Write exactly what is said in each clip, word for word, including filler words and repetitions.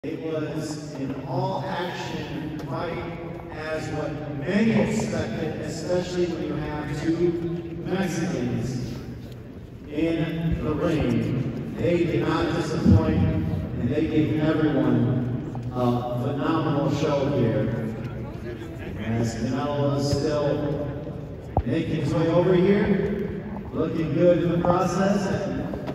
It was an all-action fight, as what many expected, especially when you have two Mexicans in the ring. They did not disappoint, and they gave everyone a phenomenal show here. As Canelo is still making his way over here, looking good in the process.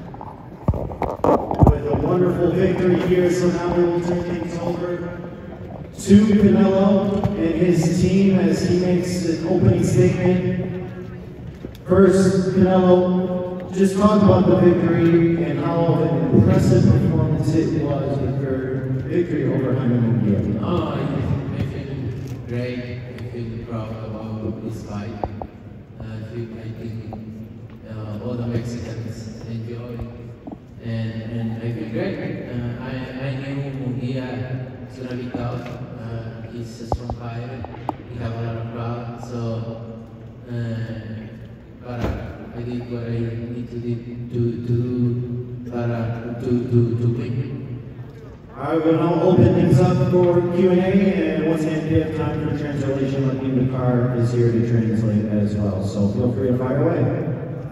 With a wonderful victory here, so now we will turn things over to Canelo and his team as he makes an opening statement. First, Canelo, just talk about the victory and how an impressive performance it was with your victory over Jaime Munguia. Oh, I feel great. I feel proud about this fight. I feel I think uh, all the Mexicans enjoy. And, and I feel great. Uh, I, I knew Munguia is going to be tough. Uh, he's a strong fighter. He has a lot of crowd. So, uh, but I did what I need to do to, to do para, to, to, to win. All right, we'll now open things up for Q and A. And once again, if you have time for translation, Latin Dakar is here to translate as well. So feel free to fire away.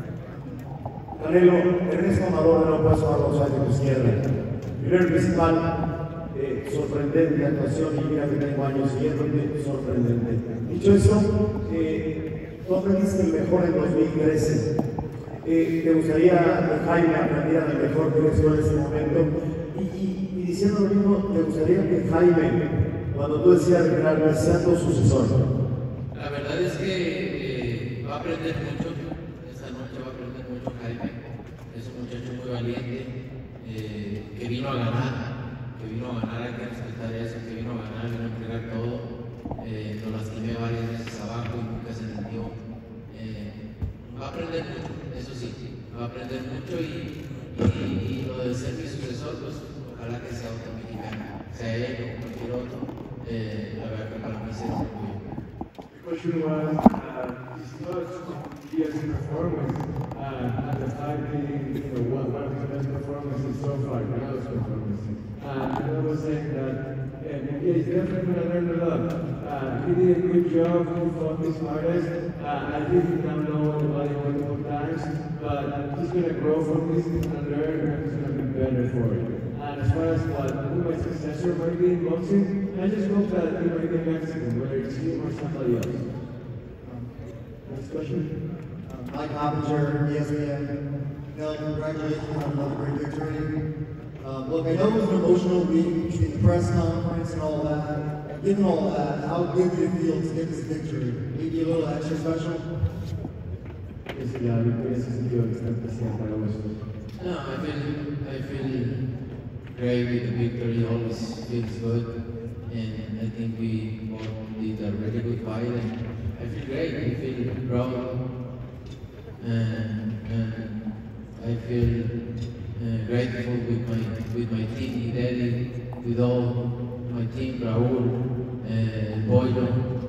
Canelo, eres amador, no puedes jugar los años de izquierda. Primero principal, eh, sorprendente actuación, y mira que tengo años siguiéndote, sorprendente. Dicho eso, eh, tú aprendiste el mejor en dos mil trece. Eh, ¿Te gustaría que Jaime aprendiera del mejor que eres tú en este momento? Y, y, y diciendo lo mismo, ¿te gustaría que Jaime, cuando tú decidas retirarte, sea tu sucesor? La verdad es que eh, va a aprender mucho. Esta noche va a aprender mucho Jaime. Es un muchacho muy valiente, eh, que vino a ganar, que vino a ganar, hay que respetar eso, que vino a ganar, vino a entregar todo. Eh, lo lastimé varias veces abajo y nunca se rindió. Eh, va a aprender mucho, eso sí, va a aprender mucho y, y, y lo de ser mi sucesor, pues ojalá que sea otro mexicano, sea él o cualquier otro. Eh, la verdad que para mí es orgullo. The question was, uh, discuss Diaz's performance uh, at the time being, you know, one, one of his best performances so far, Canelo's performances. And Canelo was saying that yeah, Munguia is definitely going to learn a lot. Uh, he did a good job, he fought his hardest. Uh, I think he can know the body multiple times, but he's going to grow from this, he's going to learn, and he's going to be better for it. And as far as what who my successor might be in boxing, I just hope that he might be Mexican, whether it's him or somebody else. Um, next question. Um, Mike Hoppinger, E S P N. Canelo, congratulations on another great victory. Um, look, I know it was an emotional week between the press conference and all that. And given all that, how good did it feel to get this victory? Maybe a little extra special? Ese la victoria se sintió extra especial para vos. No, I feel, I feel great with the victory, always feels good, and I think we both did a really good fight, and I feel great, I feel proud, and, and I feel uh, grateful with my with my team, Daddy, with all my team, Raúl, uh, Boyo,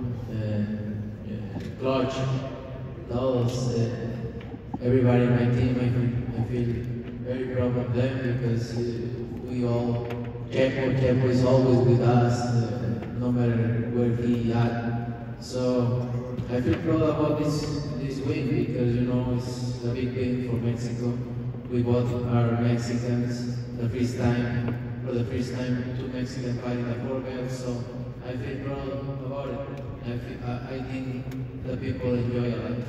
uh, uh, Clutch, todos, uh, everybody in my team, I feel, I feel very proud of them because uh, we all, Chepo, Chepo is always with us, uh, no matter where he at. So I feel proud about this this win because, you know, it's a big win for Mexico. We both are Mexicans, the first time, for the first time, two Mexicans fighting the four belts. So I feel proud about it. I, feel, I, I think the people enjoy a lot.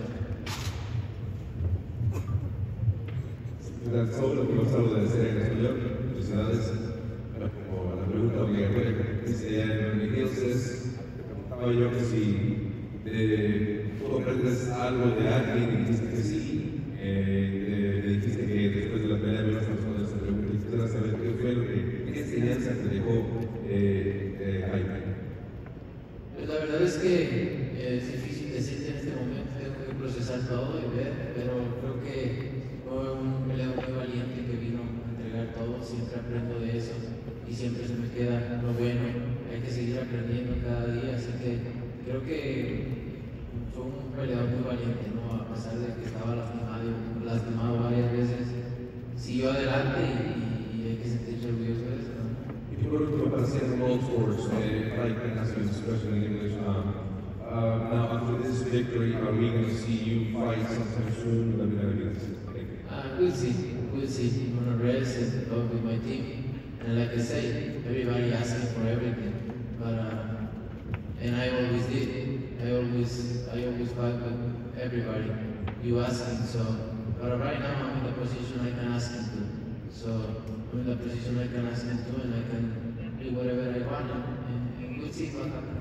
Solo quiero agradecer en español, felicidades. Bueno, como la pregunta obligatoria que sería en inglés es, preguntaba yo que si eh, tú aprendes algo de alguien y dijiste que sí, eh, le dijiste que después de la pelea me vas a responder esa pregunta y quisiera saber qué fue lo que, qué enseñanza te dejó eh, eh, Jaime. Pues la verdad es que es difícil decirte en este momento, tengo que procesar todo y ver, pero creo que fue un peleador muy valiente que vino a entregar todo, siempre aprendo de eso y siempre se me queda lo bueno, hay que seguir aprendiendo cada día, así que creo que fue un peleador muy valiente, ¿no? A pesar de que estaba lastimado, lastimado varias veces, siguió adelante y, y hay que sentirse orgulloso de eso, ¿no? protocol para hacer road tours, uh, like announcements, especially in English. Um, uh, now, after this victory, are we going to see you fight sometime soon? Let me know. Thank you. Uh, we'll see. We'll see. I'm gonna rest and talk with my team. And like I say, everybody asking for everything. But uh, and I always did. I always, I always fight with everybody. You asking, so. But right now, I'm in the position I can ask him to. So I'm in the position I can ask him to, and I can do whatever I want. And, and we'll see what happens.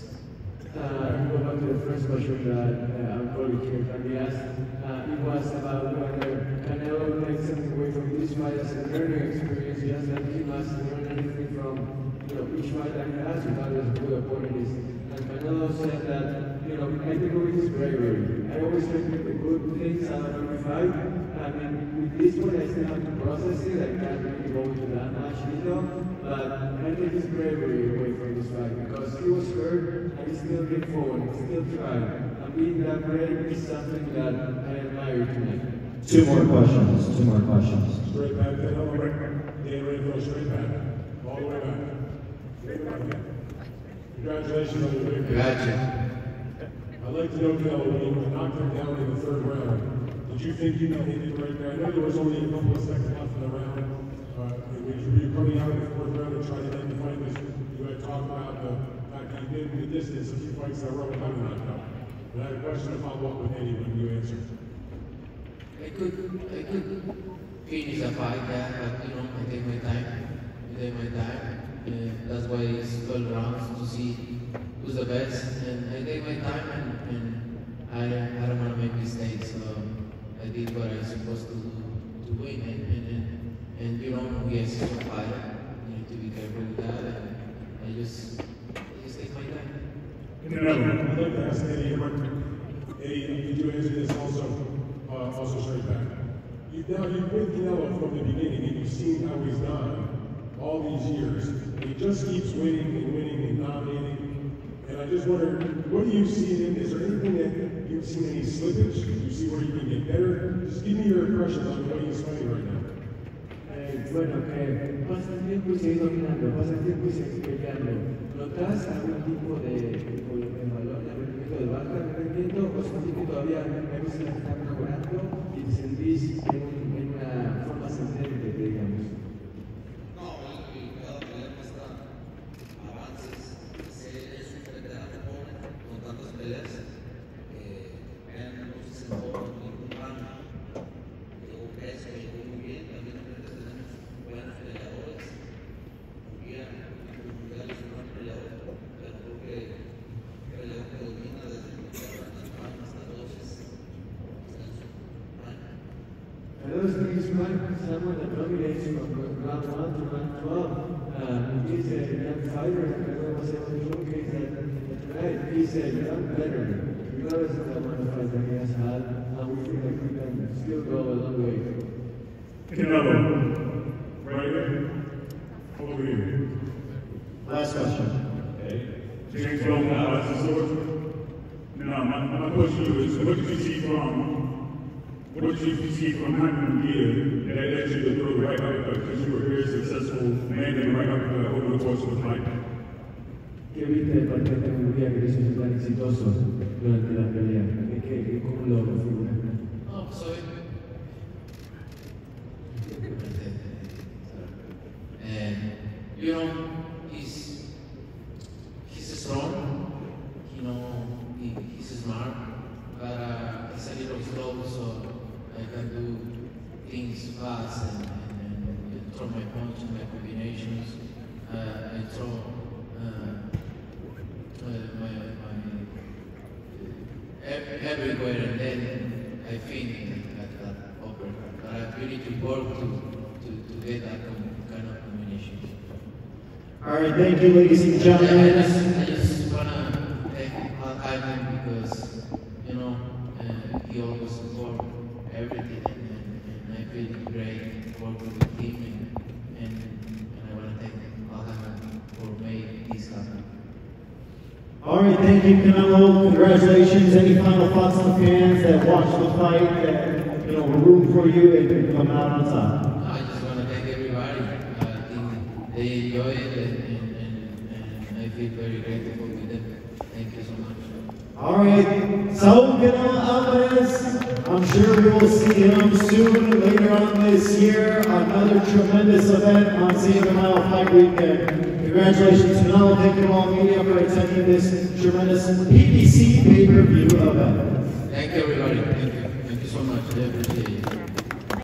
Uh, go back to the first question that uh, our colleague here, Tony, asked. Uh, it was about whether Canelo takes something away from each fight as a learning experience, just like he must learn anything from you know, each fight that he has, regardless of who the opponent is. And Canelo said that, you know, I take away his bravery. I always try to get the good things out of every fight. I mean, with this one, I still have to process it. I can't really go into that much detail. But I take his bravery away from this fight because he was hurt and he still came forward, he still tried. And being that brave is something that I admire tonight. Two more questions. Two more questions. Straight back, then on the right. Dan ready to go straight back. All the way back. Straight back. Congratulations on your victory. Gotcha. I'd like to know, Canelo, when you knocked him down in the third round, did you think you hit it right there? I know there was only a couple of seconds left in the round. Uh, when you were coming out in the fourth round and trying to end the fight, you had talked about the fact that you did in the distance a few fights in a row without a knockout. But I had a question to follow up with Eddie when you answered. I could, I could finish a fight there, but you know, I take my time. I take my time. Uh, that's why it's twelve rounds to see who's the best. And I take my time, and, and I, I don't want to make mistakes. So I did what I was supposed to do to win. And, and, and, and you know, yes, it's a fighter. You need to be careful with that. And I just, I just take my time. Canelo, I'd like to ask Eddie, Eddie, did you answer this also? Uh, also straight back. You've now you've been Canelo from the beginning, and you've seen how he's done all these years. And he just keeps winning and winning and dominating. And I just wonder, what do you see in him? Is there anything that you've seen any slippage? Do you see where you can get better? Just give me your impressions on the way he's fighting right now. Eh, bueno, que pasa el tiempo y sigue dominando, pasa el tiempo y sigue peleando. ¿Notas algún tipo de, de valor, de rendimiento de baja de rendimiento? ¿O sentís que todavía hay veces que está mejorando y te sentís en, en una forma ascendente, digamos? No, el cada pelea muestra avances. Es un veterano joven con tantas peleas. Eh, no se sentó ningún rango. Llegó preso, llegó muy bien. También tenemos buenos peleadores. Muy bien. Mundial es un buen peleador. Pero creo que el peleador que domina desde el mundial hasta doce. Canelo is someone that dominates from round one to round twelve. Uh, he's a young fighter, and Canelo was able to showcase that tonight. He's a young veteran, regardless of the amount of fights that he has had, and we feel like he can still go a long way. Canelo, right here. Over here. Last question. Okay. James Bowman, Alex Sword. Now, my, my question to you is, what did you see from What did you see from Hackman Gear that led you to throw the right uppercut because you were very successful man in the right uppercut over the course of the fight? ¿Qué viste del partido de Hungría que hizo ser tan exitoso durante la pelea? ¿Qué, qué, ¿Cómo lo configura? No, pues hoy. And you know, he's he's strong. You know, he, he's smart, but uh, he's a little slow, so I can do things fast and, and, and, and throw my punch and my combinations. Uh, I throw uh, uh, my, my uh, everywhere, and then I finish at that uppercut. But I really need to work to, to, to get that kind of combination. All right, thank you, ladies and I gentlemen. just, I just wanna thank Ivan because, you know, uh, he always support everything, and, and I feel great working with him, and, and, and I wanna thank Ivan for making this happen. All right, thank you, Canelo. Congratulations. Any final thoughts on the fans that watched the fight, that, you know, were rooting for you and come out on top? I just wanna thank everybody. I think they enjoy it, and, and, and, and I feel very grateful with them. Thank you so much. All right, Saul Canelo Alvarez, I'm sure we will see him soon later on this year. Another tremendous event on Cinco de Mayo Fight Weekend. Congratulations, Canelo. Thank you all media for attending this tremendous P B C pay-per-view event. Thank you, everybody. Thank you. Thank you so much. I appreciate it.